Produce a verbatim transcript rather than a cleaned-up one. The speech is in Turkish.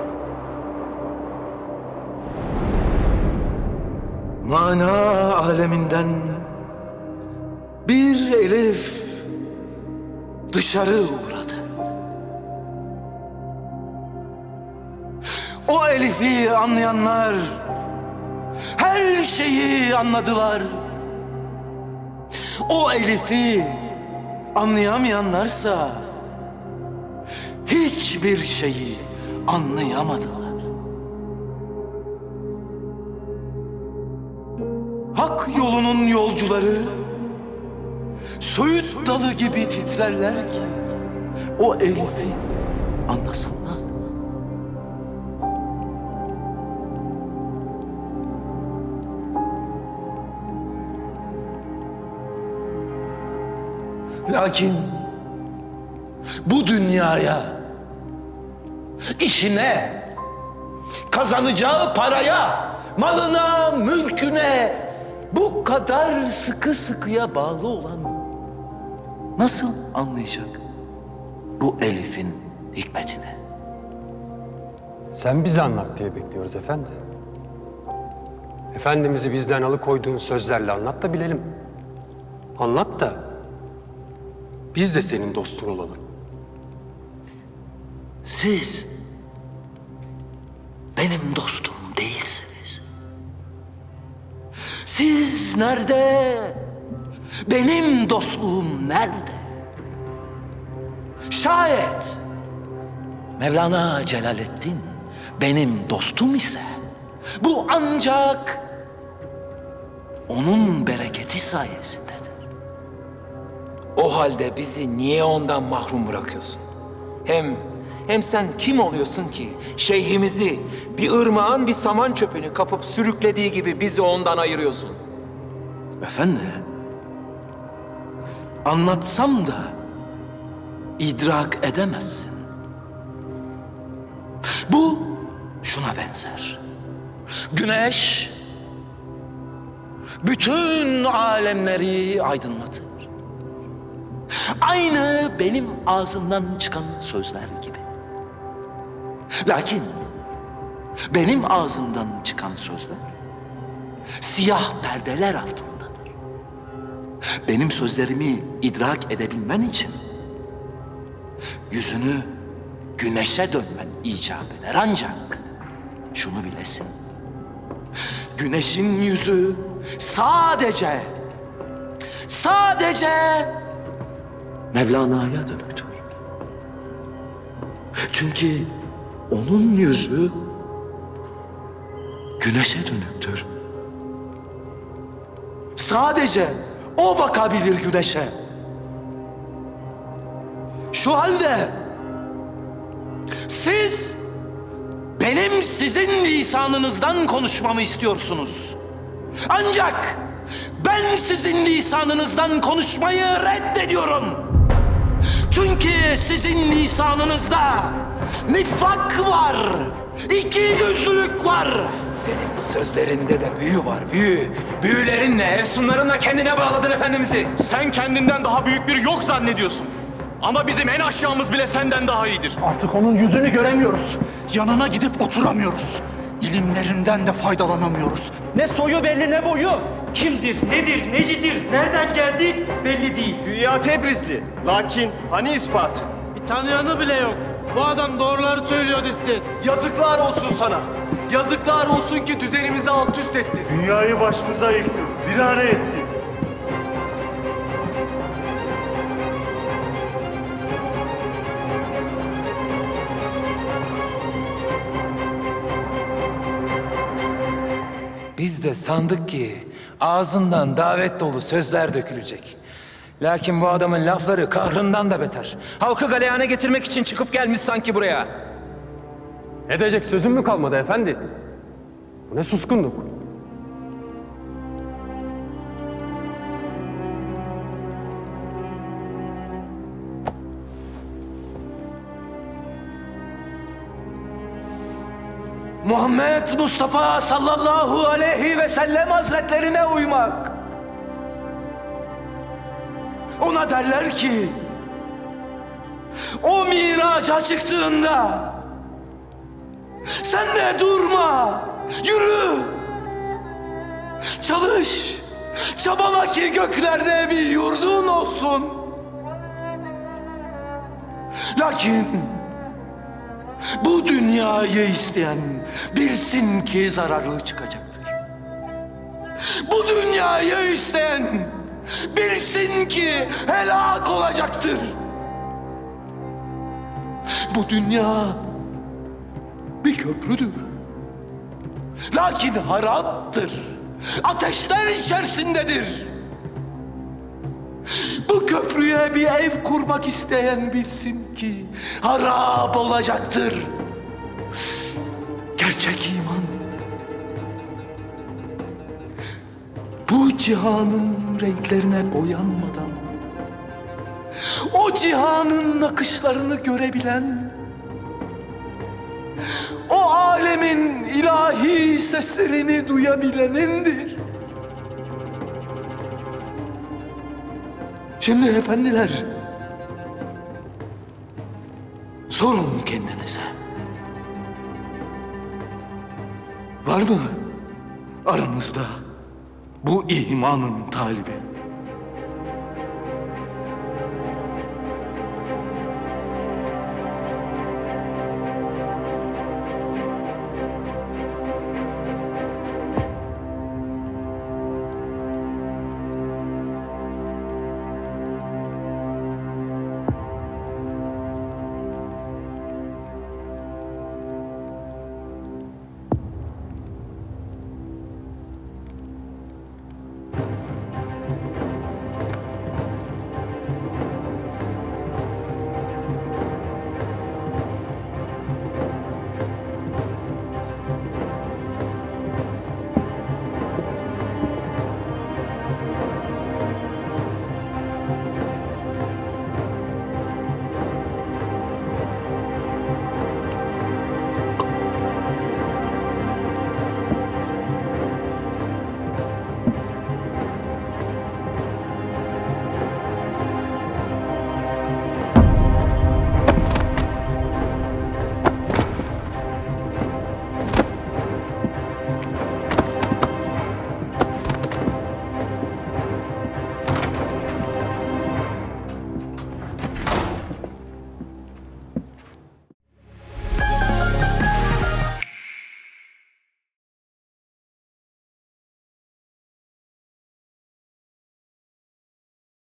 Mana aleminden bir elif dışarı uğradı. O elifi anlayanlar her şeyi anladılar. O elifi anlayamayanlarsa hiçbir şeyi anlayamadılar. Hak yolunun yolcuları söğüt dalı gibi titrerler ki o elifi anlasınlar. Lakin bu dünyaya, işine, kazanacağı paraya, malına, mülküne bu kadar sıkı sıkıya bağlı olan nasıl anlayacak bu elifin hikmetini? Sen bize anlat diye bekliyoruz efendi. Efendimiz'i bizden alıkoyduğun sözlerle anlat da bilelim. Anlat da biz de senin dostun olalım. Siz benim dostum değilsiniz. Siz nerede? Benim dostluğum nerede? Şayet Mevlana Celaleddin benim dostum ise bu ancak onun bereketi sayesindedir. O halde bizi niye ondan mahrum bırakıyorsun? Hem hem sen kim oluyorsun ki şeyhimizi bir ırmağın bir saman çöpünü kapıp sürüklediği gibi bizi ondan ayırıyorsun? Efendi, anlatsam da idrak edemezsin. Bu şuna benzer. Güneş bütün alemleri aydınlatır. Aynı benim ağzımdan çıkan sözler gibi. Lakin benim ağzımdan çıkan sözler siyah perdeler altındadır. Benim sözlerimi idrak edebilmen için yüzünü güneşe dönmen icap eder. Ancak şunu bilesin. Güneşin yüzü sadece, sadece Mevlana'ya dönüktür. Çünkü onun yüzü güneşe dönüktür. Sadece o bakabilir güneşe. Şu halde siz benim sizin lisanınızdan konuşmamı istiyorsunuz. Ancak ben sizin lisanınızdan konuşmayı reddediyorum. Çünkü sizin lisanınızda nifak var, iki yüzlülük var. Senin sözlerinde de büyü var, büyü. Büyülerinle, efsunlarınla kendine bağladın Efendimiz'i. Sen kendinden daha büyük bir yok zannediyorsun. Ama bizim en aşağımız bile senden daha iyidir. Artık onun yüzünü göremiyoruz. Yanına gidip oturamıyoruz. İlimlerinden de faydalanamıyoruz. Ne soyu belli ne boyu. Kimdir, nedir, necidir, nereden geldi belli değil. Güya Tebrizli. Lakin hani ispat? Bir tanıyanı bile yok. Bu adam doğruları söylüyor desin. Yazıklar olsun sana. Yazıklar olsun ki düzenimizi alt üst etti. Dünyayı başımıza yıktı. Virane etti. Biz de sandık ki ağzından davet dolu sözler dökülecek. Lakin bu adamın lafları kahrından da beter. Halkı galeyana getirmek için çıkıp gelmiş sanki buraya. Edecek sözün mü kalmadı efendi? Bu ne suskunluk? Muhammed Mustafa sallallahu aleyhi ve sellem hazretlerine uymak. Ona derler ki, o miraca çıktığında Sen de durma. Yürü. Çalış. Çabala ki göklerde bir yurdun olsun. Lakin bu dünyayı isteyen bilsin ki zararlı çıkacaktır. Bu dünyayı isteyen bilsin ki helak olacaktır. Bu dünya bir köprüdür. Lakin haraptır. Ateşler içerisindedir. Bu köprüye bir ev kurmak isteyen bilsin ki harap olacaktır. Gerçek iman bu cihanın renklerine boyanmadan o cihanın nakışlarını görebilen, o alemin ilahi seslerini duyabilenindir. Şimdi efendiler, sorun kendinize. Var mı aranızda bu imanın talibi?